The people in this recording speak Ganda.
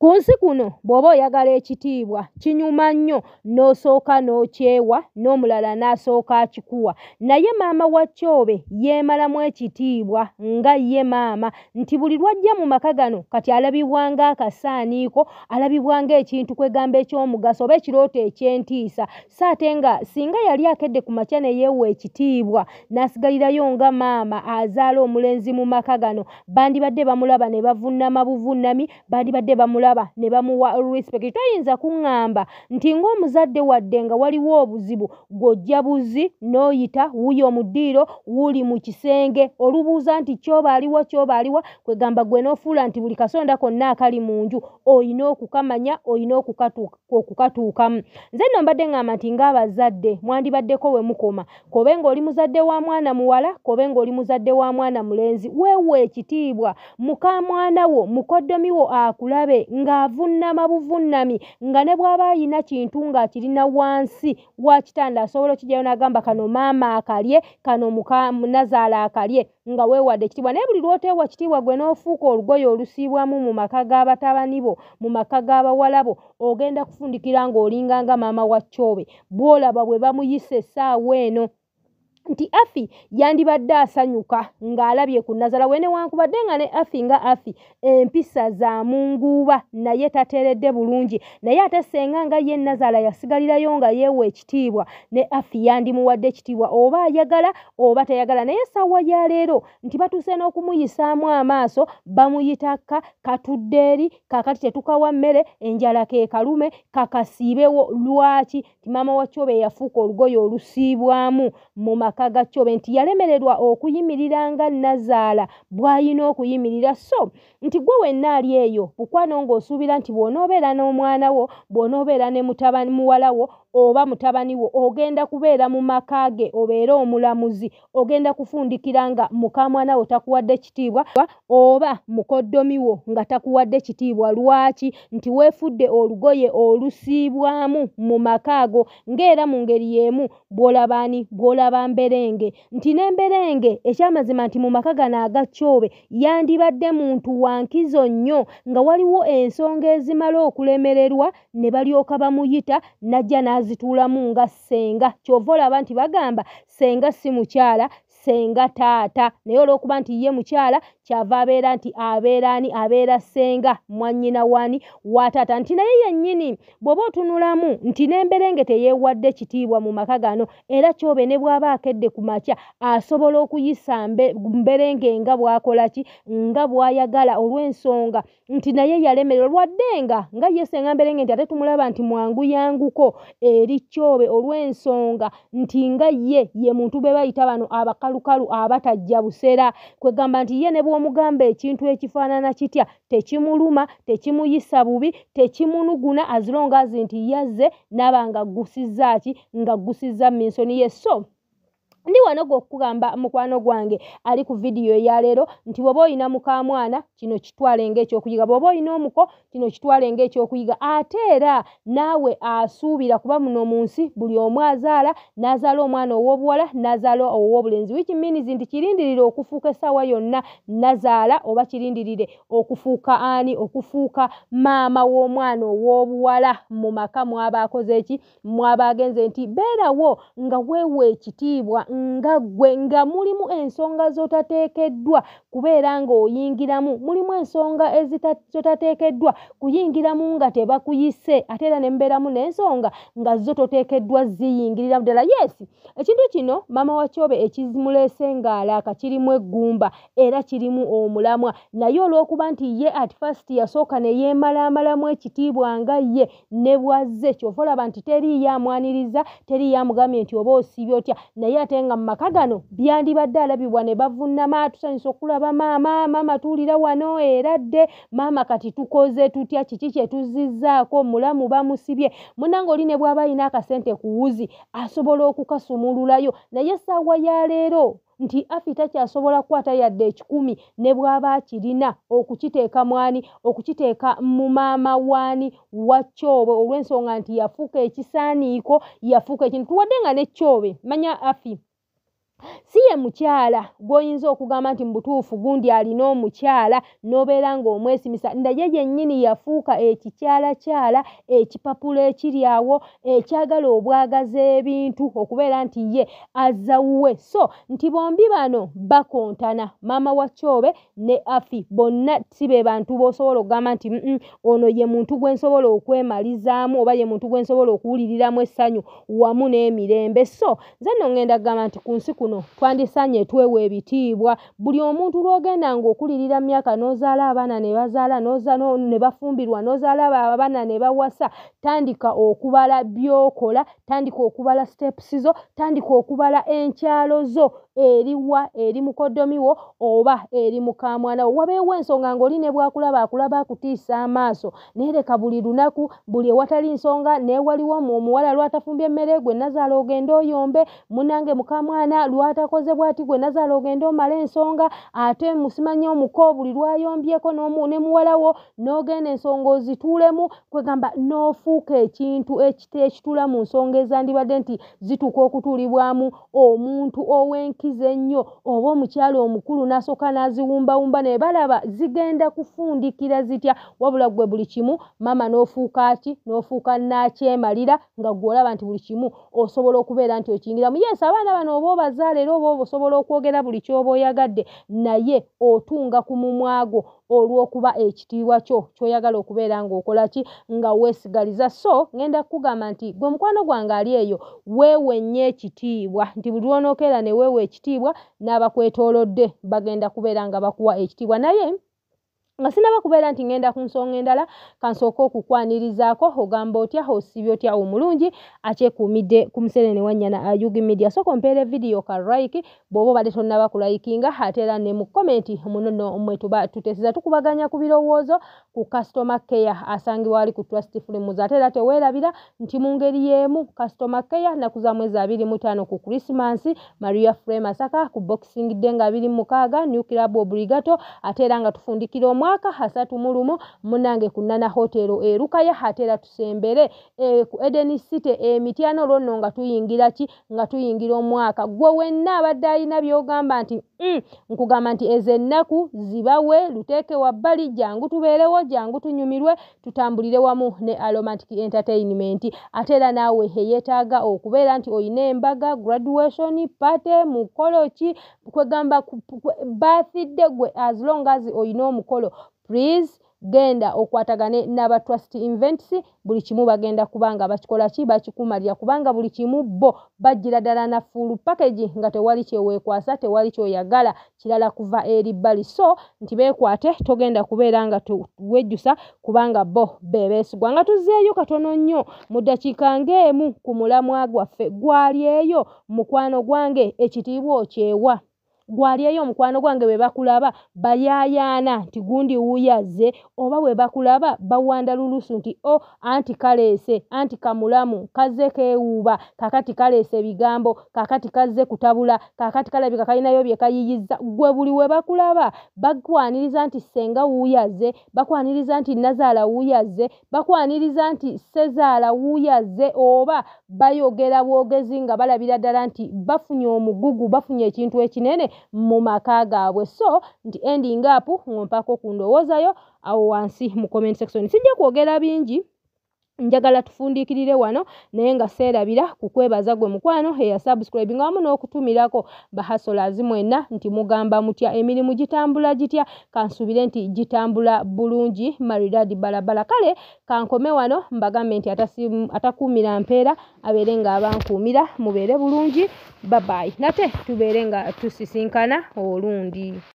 Kunsi kuno bw'oba oyagala ekitiibwa kinyuma nnyo n'osooka n'okyewa n'omulala n'asooka akikuwa. Naye maama wa Kyobe yeemalamu ekitiibwa nga ye maama nti buli lwajja mu maka gano kati alabibwa ng'akasaaniiko, alabibwa ng'ekintu kwegamba eky'omugaso oba ekirooto eky'entiisa. So ate nga singa yali akedde ku makya ne yeewa ekitiibwa n'asigalirayo nga maama azaala omulenzi mu maka gano, bandibadde bamulaba ne bavunnama buvunnami, bandibadde bamulaba ne bamuwa respect. Toyinza kuŋŋamba nti ng'omuzadde wadde nga waliwo obuzibu gw'ojja buzi n'oyita wuuyo mu ddiiro wuuli mu kisenge olubuuza nti Kyoba aliwa kwegamba gwe n'ofuula nti buli kasonda konna akali mu nju oyina okukamanya, oyina okukatuukamu. Nze nno mbadde ŋŋamba nti ng'abazadde mwandibaddeko we mukoma, kobe ng'oli muzadde wa mwana muwala, kobe ng'oli muzadde wa mwana mulenzi, weewa ekitiibwa. Muka mwana wo mukoddomi wo akulabe ng'avunnama buvunnami, nga ne bw'aba ayina kintu ng'akirina wansi wa kitanda asobola okijjayo n'agamba kano maama akalye, kano muka Nazaala akalye, nga weewadde ekitiibwa. Naye buli lw'oteewa kitiibwa gwe n'ofuuka olugoye olusiibwamu mu maka g'abatabani bo, mu maka g'abawala bo, ogenda kufundikira ng'olinganga maama wa Kyobe bw'olaba bwe bamuyise essaawa eno nti Afi yandibadde asanyuka ng'alabye ku Nazaala we newankubadde nga ne Afi nga Afi empisa za munguuba naye tateeredde bulungi. Naye ate senga nga ye Nazaala yasigalirayo nga yeewa ekitiibwa, ne Afi yandimuwadde ekitiibwa oba ayagala oba tayagala. Naye essaawa ya leero nti batuuse n'okumuyisaamu amaaso, bamuyita katudde eri, kaakati tetukawa mmere, enjala ke kalume, kakasiibewo. Lwaki? Ti maama wa Kyobe yafuuka olugoye olusiibwamu mu maka ga Kyobe, nti yalemererwa okuyimirira nga Nazaala bw'ayina okuyimirira. So nti gwe wenna ali eyo bukwano ng'osuubira nti bw'onoobeera n'omwana wo, bw'onoobeera ne mutabani muwala wo oba mutabani wo, ogenda kubeera mu maka ge obeere omulamuzi, ogenda kufundikira nga muka mwana wo takuwadde kitiibwa oba mukoddomi wo nga takuwadde kitiibwa. Lwaki? Nti weefudde olugoye olusiibwamu mu maka ago, ng'era mu ngeri y'emu bw'olaba Mberenge. Nti n'Emberenge ekyamazima nti mu maka gano aga Kyobe yandibadde muntu wankizo nnyo, nga waliwo ensonga ezimala okulemererwa ne balyoka bamuyita n'ajja n'azituulamu nga ssenga. Kyova olaba nti bagamba ssenga si mukyala, ssenga taata. Naye olw'okuba nti ye mukyala kyava abeera nti abeera ssenga mwannyina wani wa taata. Nti naye yennyini bw'oba otunulamu nti n'Emberenge teyeewadde kitiibwa mu maka gano, era Kyobe ne bw'aba akedde ku makya asobola okuyisa Mberenge nga bw'akola ki, nga bw'ayagala, olw'ensonga nti naye yalemererwa. Lwadde nga ye ssenga Mberenge nti ate tumulaba nti mwanguyanguko eri Kyobe olw'ensonga nti nga ye muntu be bayita bano abakalukalu abatajja busera, kwegamba nti ye ne bw'omugamba ekintu ekifaanana kitya tekimuluma, tekimuyisa bubi, tekimunuguna, azilonga azi nti yazze n'aba nga gusizza ki, nga gusizza minsoni ye. So ndi wano gw'okugamba mukwano gwange ali ku vidiyo eya leero nti bw'oba oyina muka mwana kino kitwale ng'ekyokuyiga, bw'oba oyina omuko kino kitwale ng'ekyokuyiga. Ate era naawe asuubira kuba muno mu nsi buli omu azaala, n'azaala omwana ow'obuwala n'azaala ow'obulenzi, which means nti kirindirire okufuuka essaawa yonna Nazaala oba kirindirire okufuuka ani, okufuuka maama w'omwana ow'obuwala mu maka mwaba akoze eki, mwaba agenze. Nti beerawo nga weewa ekitiibwa nga gwe, nga mulimu ensonga z'otateekeddwa kubeera ng'oyingiramu, mulimu ensonga z'otateekeddwa kuyingiramu nga tebakuyise, ate era ne mubeeramu n'ensonga nga zo toteekeddwa ziyingirira ddala. Yes, ekintu kino maama wa Kyobe ekimuleese ng'alaaka kirimu eggumba era kirimu omulamwa, naye olw'okuba nti ye at first yasooka ne yeemalaamalamu ekitiibwa nga ye ne bwazze, kyova olaba nti teriiyo amwaniriza, teriiyo amugambye nti oba osiibye otya. Naye ate nga mu maka gano byandibadde alabibwa ne bavunnama, tusanyusa okulaba maama tuwulira wano eradde, maama kati tukoze tutya, kiki kye tuzizzaako, mulamu bamusibye. Munnange oli ne bw'aba alina akasente ku wuzi asobola okukasumululayo. Naye essaawa ya leero nti Afi takyasobola kukwata yadde 10 ne bw'aba akirina okukiteeka mwani, okukiteeka mu maama waani wa Kyobe, olw'ensonga nti yafuuka ekisaaniiko, yafuuka ekintu. Tuwadde nga ne Kyobe manya Afi siye mukyala gwoyinza okugamba nti mbutuufu gundi alina omukyala nobeera ng'omwesimisa ndaye yennyini yafuuka ekikyalakyala ekipapula ekiri awo ekyagala obwagaza ebintu okubeera nti ye azawuwe so nti bombi bano bakontana maama wa Kyobe ne Afi bonna si be bantu b'osobola okugamba nti ono ye muntu gwe nsobola okwemalizaamu oba ye muntu gwe nsobola okuwuliriramu essanyu wamu n'emirembe so nze nno ngenda kugamba nti ku nsi kuno twandisanye twewa ebitiibwa buli omuntu lw'ogenda ng'okulirira myaka n'ozaala abaana ne bazaala ne bafumbirwa n'ozaala abaana ne bawasa tandika okubala by'okola tandika okubala steps zo tandika okubala enkyalo zo eriwa eri mukoddomi wo oba eri mukamwana wo wabeewo ensonga ng'oli ne bwakulaba akulaba akutiisa amaaso naye leka buli lunaku buli ewatali nsonga neewaliwo omuwala lwatafumbye emmere gwe nazaala ogenda oyombe munange mukamwana lwatakoze bw'ati gwe nazaala ogenda omala ensonga ate musimanye omuko buli lwayombyeko ne muwala wo n'ogenda ensonga ozituulemu kwegamba n'ofuuka ekintu ekitula mu nsonga ezandibadde nti zituuka okutuulibwamu omuntu ow'enkizo ennyo oba omukyala omukulu n'asooka n'aziwumbawumba ne balaba zigenda kufundikira zitya wabula gwe buli kimu mama n'ofuuka ki n'ofuuka n'akyemalira nga gw'olaba nti buli kimu osobola okubeera nti okiyingiramu yes abaana bano oba obazaala era oba osobola okwogera buli ky'oba oyagadde naye otunga ku mumwago olw'okuba ekitiibwa kyo ky'oyagala okubeera ng'okola ki nga weesigaliza so ngenda kukugamba nti gwe mukwano gwange ali eyo weewe nnyo ekitiibwa nti buli lw'onookeera ne weewa ekitiibwa n'abakwetoolodde bagenda kubeera nga bakuwa ekitiibwa naye nga sinaba kubeera nti ngenda ku nsonga endala kansooka okukwanirizaako ogamba otya osibye otya omulungi akyekuumidde ku musenene wannyana Ayugi Media sooka ompeere vidiyo ka like bw'oba obadde tonnaba kulayikinga ate era ne mu komenti munono mwe tuba tuteeseza tukubaganya ku birowoozo ku customer care asangibwa ali ku Trust Films ate era teweerabira nti mu ngeri y'emu customer care naku za mwezi 25 ku Christmas Maria Frame Masaka ku Boxing Day nga 26 New Club Obligato ate era nga tufundikira mwaka 31 munange kunana hotelo erukaya hatera tusembere ku Eden City emityano lonno nga tuyingira ki nga tuyingira omwaka gwe wenna abadde alina byogamba nti nkugamba nti ezennaku zibawe luteeke wabbali jangu tubeerewo jangu tunyumirwe tutambulire wamu ne Aromantic Entertainment ate era naawe yeetaaga okubeera nti oyina embaga graduation party mukolo ki kwegamba birthday gwe as long as oyina omukolo please genda okwatagane n'aba Trust Events buli kimu bagenda kubanga bakikola ki bakikumalira kubanga buli kimu bo bajjira ddala na full package nga tewali kyeweekwasa tewali kyoyagala kirala kuva eri bbali so nti beekwate togenda kubeera nga tuwejjusa kubanga bo bebeesigwa nga tuzzeeyo katono nnyo mu ddakiika ng'emu ku mulamwa gwaffe gwali eyo mukwano gwange ekitiibwa okyewa gwali eyo omukwano gwange bwe bakulaba bayaayaana nti gundi wuuyaze oba bwe bakulaba bawanda lulusu nti anti kaleese anti kamulamu kazze keewuuba kakati kaleese ebigambo kakati kazze kutabula kakati kalabika kalinayo bye kayiyiza gwe buli we bakulaba bakwaniriza nti senga wuuyaze bakwaniriza nti nazaala wuuyaze bakwaniriza nti sezaala wuuyaze oba bayogera bwogezi nga balabira ddala nti bafunye omugugu bafunye ekintu ekinene mu maka gaabwe so nti ending up ngompako ku ndowoozayo awo wansi mu comment section sijja kwogera bingi njagala tufundikirire wano naye nga seerabira ku kwebaza gwe mukwano eya subscribe nga wamu n'okutumirako bahasolazi mwenna nti mugamba mutya emirimu gitambula gitya kansubire nti gitambula bulungi maridadi balabala kale kankome wano mbagambe nti atakuumira mpeera abeere nga abankuumira mubeere bulungi bye bye nate tubeere nga tusisinkana olundi